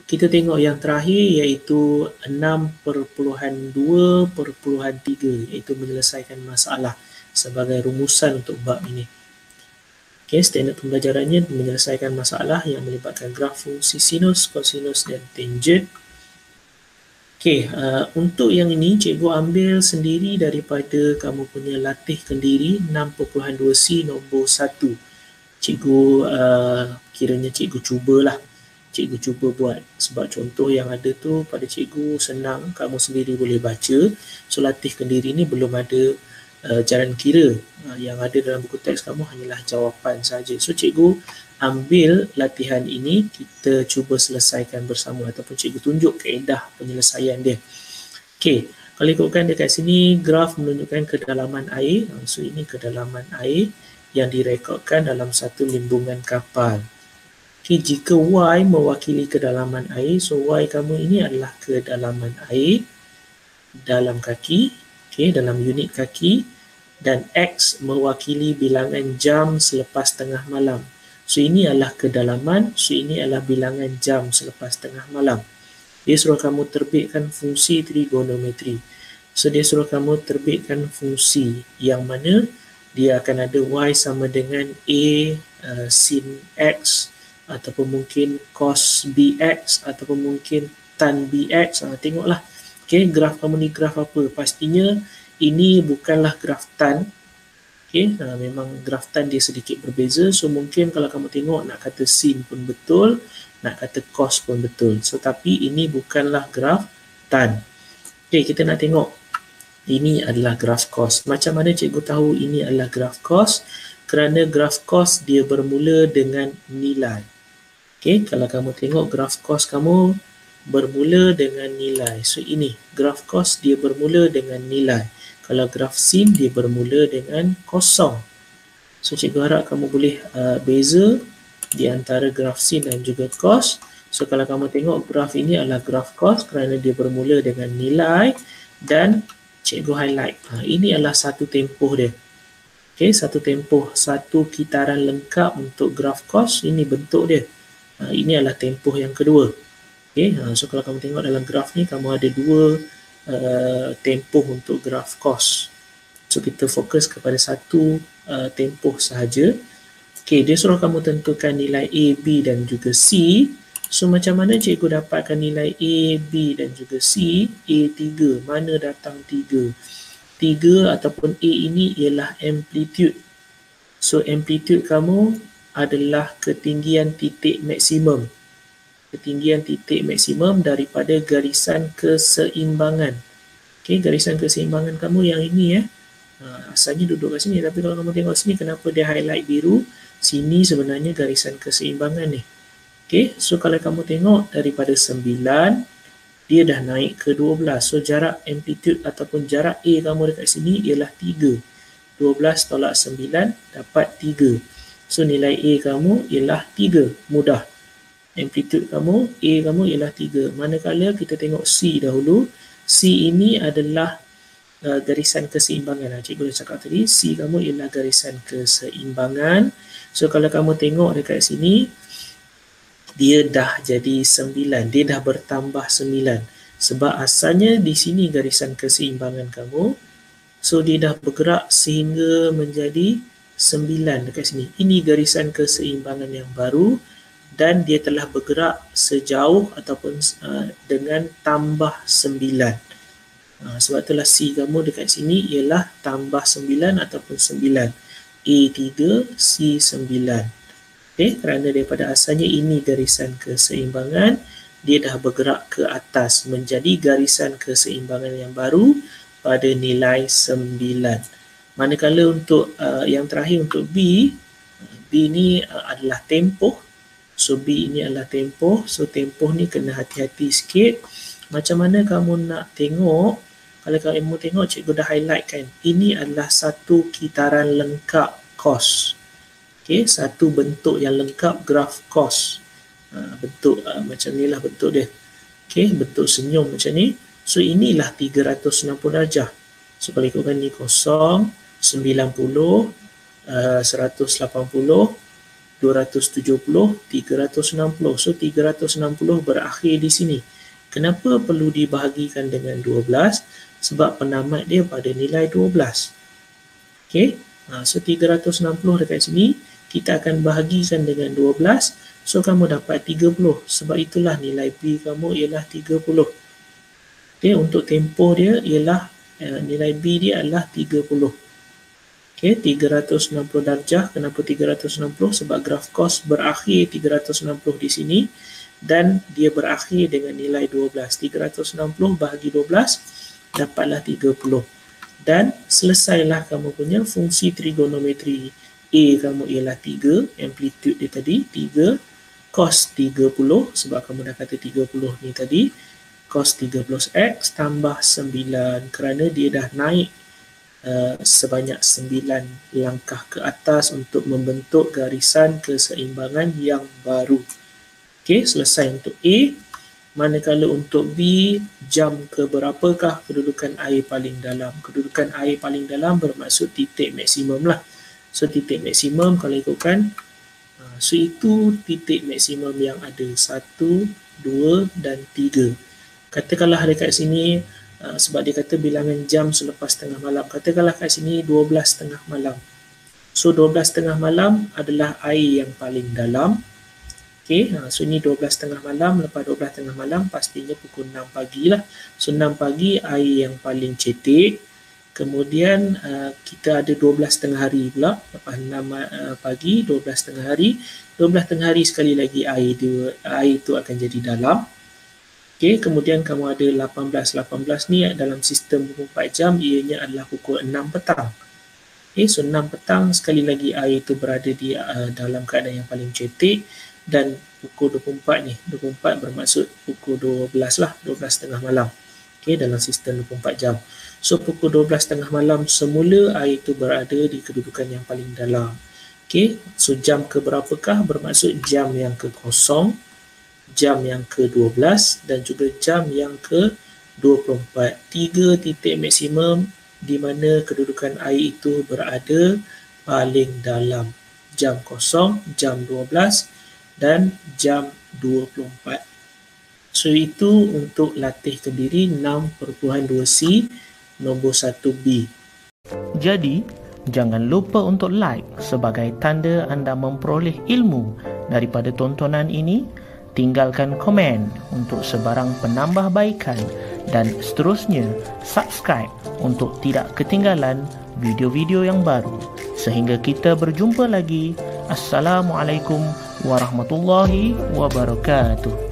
Kita tengok yang terakhir iaitu 6.2/3 iaitu menyelesaikan masalah sebagai rumusan untuk bab ini. Okay, standard pembelajarannya menyelesaikan masalah yang melibatkan graf fungsi sinus, kosinus dan tangent. Okay, untuk yang ini cikgu ambil sendiri daripada kamu punya latih kendiri 6.2C nombor 1. Cikgu kiranya cikgu cubalah. Cikgu cuba buat sebab contoh yang ada tu pada cikgu senang, kamu sendiri boleh baca. So latih kendiri ni belum ada jalan kira. Yang ada dalam buku teks kamu hanyalah jawapan saja. So cikgu ambil latihan ini, kita cuba selesaikan bersama ataupun cikgu tunjuk kaedah penyelesaian dia. Okey, kalau ikutkan dekat sini graf menunjukkan kedalaman air. So ini kedalaman air yang direkodkan dalam satu limbungan kapal. Okay, jika Y mewakili kedalaman air, so Y kamu ini adalah kedalaman air dalam kaki, okay, dalam unit kaki, dan X mewakili bilangan jam selepas tengah malam. So ini adalah kedalaman, so ini adalah bilangan jam selepas tengah malam. Dia suruh kamu terbitkan fungsi trigonometri. So dia suruh kamu terbitkan fungsi yang mana dia akan ada Y sama dengan A sin X, ataupun mungkin cos BX, ataupun mungkin tan BX. Tengoklah, okay, graf kamu ni graf apa? Pastinya ini bukanlah graf tan. Okay, memang graf tan dia sedikit berbeza. So mungkin kalau kamu tengok nak kata sin pun betul, nak kata cos pun betul. So tapi ini bukanlah graf tan. Okay, kita nak tengok ini adalah graf cos. Macam mana cikgu tahu ini adalah graf cos? Kerana graf cos dia bermula dengan nilai. Okay, kalau kamu tengok graf cos kamu bermula dengan nilai. So ini graf cos dia bermula dengan nilai. Kalau graf sin dia bermula dengan kosong. So cikgu harap kamu boleh beza di antara graf sin dan juga cos. So kalau kamu tengok graf ini adalah graf cos kerana dia bermula dengan nilai dan cikgu highlight. Ini adalah satu tempoh dia. Okay, satu tempoh, satu kitaran lengkap untuk graf cos. Ini bentuk dia. Ini adalah tempoh yang kedua. Okay, so kalau kamu tengok dalam graf ni, kamu ada dua tempoh untuk graf cos. So kita fokus kepada satu tempoh sahaja. Okay, dia suruh kamu tentukan nilai A, B dan juga C. So macam mana cikgu dapatkan nilai A, B dan juga C? A3, mana datang 3? 3 ataupun A ini ialah amplitude. So amplitude kamu adalah ketinggian titik maksimum. Ketinggian titik maksimum daripada garisan keseimbangan. Okay, garisan keseimbangan kamu yang ini asalnya duduk kat sini, tapi kalau kamu tengok sini kenapa dia highlight biru? Sini sebenarnya garisan keseimbangan ni. Okay, so kalau kamu tengok daripada 9 dia dah naik ke 12. So jarak amplitude ataupun jarak A kamu dekat sini ialah 3. 12 tolak 9 dapat 3. So nilai A kamu ialah 3. Mudah. Amplitude kamu, A kamu ialah 3. Manakala kita tengok C dahulu. C ini adalah garisan keseimbangan. Cikgu dah cakap tadi, C kamu ialah garisan keseimbangan. So kalau kamu tengok dekat sini, dia dah jadi 9. Dia dah bertambah 9. Sebab asalnya di sini garisan keseimbangan kamu. So dia dah bergerak sehingga menjadi 9 dekat sini. Ini garisan keseimbangan yang baru dan dia telah bergerak sejauh ataupun dengan tambah 9. Sebab itulah C kamu dekat sini ialah tambah 9 ataupun 9. A3, C9. Okay, kerana daripada asalnya ini garisan keseimbangan, dia dah bergerak ke atas menjadi garisan keseimbangan yang baru pada nilai 9. Manakala untuk yang terakhir untuk B, B ni adalah tempoh. So B ini adalah tempoh. So tempoh ni kena hati-hati sikit. Macam mana kamu nak tengok? Kalau kamu tengok, cikgu dah highlight kan. Ini adalah satu kitaran lengkap cos. Okay, satu bentuk yang lengkap graf cos. Bentuk macam ni lah bentuk dia. Okay, bentuk senyum macam ni. So inilah 360 darjah. So kalau ikutkan ni 0, 90, 180, 270, 360. So 360 berakhir di sini. Kenapa perlu dibahagikan dengan 12? Sebab penamat dia pada nilai 12. Okey. So 360 dekat sini kita akan bahagikan dengan 12. So kamu dapat 30. Sebab itulah nilai B kamu ialah 30. Okey, untuk tempoh dia ialah nilai B dia adalah 30. Okey, 360 darjah. Kenapa 360? Sebab graf cos berakhir 360 di sini dan dia berakhir dengan nilai 12. 360 bahagi 12 dapatlah 30. Dan selesailah kamu punya fungsi trigonometri. A kamu ialah 3, amplitude dia tadi 3, cos 30 sebab kamu dah kata 30 ni tadi, cos 30x tambah 9 kerana dia dah naik sebanyak 9 langkah ke atas untuk membentuk garisan keseimbangan yang baru. Okey, selesai untuk A. Manakala untuk B, jam ke berapakah kedudukan air paling dalam? Kedudukan air paling dalam bermaksud titik maksimum lah. So titik maksimum kalau ikutkan, so itu titik maksimum yang ada 1, 2 dan 3. Katakanlah dekat sini, sebab dia kata bilangan jam selepas tengah malam. Katakanlah kat sini 12 tengah malam. So 12 tengah malam adalah air yang paling dalam. Okay, so ini 12 tengah malam, lepas 12 tengah malam pastinya pukul 6 pagi lah. So 6 pagi air yang paling cetek. Kemudian kita ada 12 tengah hari pula. Lepas 6 pagi, 12 tengah hari. 12 tengah hari sekali lagi air itu akan jadi dalam. Okay, kemudian kamu ada 18 ni dalam sistem 24 jam, ianya adalah pukul 6 petang. Okay, so 6 petang sekali lagi air itu berada di dalam keadaan yang paling cetek. Dan pukul 24 ni, 24 bermaksud pukul 12 lah, 12 tengah malam. Okay, dalam sistem 24 jam. So pukul 12 tengah malam semula air itu berada di kedudukan yang paling dalam. Okay, so jam ke berapakah bermaksud jam yang ke 0, jam yang ke 12 dan juga jam yang ke 24. 3 titik maksimum di mana kedudukan air itu berada paling dalam. Jam 0, jam 12 dan jam 24. So itu untuk latih kendiri 6.2C nombor 1B. Jadi, jangan lupa untuk like sebagai tanda anda memperoleh ilmu daripada tontonan ini. Tinggalkan komen untuk sebarang penambahbaikan dan seterusnya subscribe untuk tidak ketinggalan video-video yang baru. Sehingga kita berjumpa lagi. Assalamualaikum warahmatullahi wabarakatuh.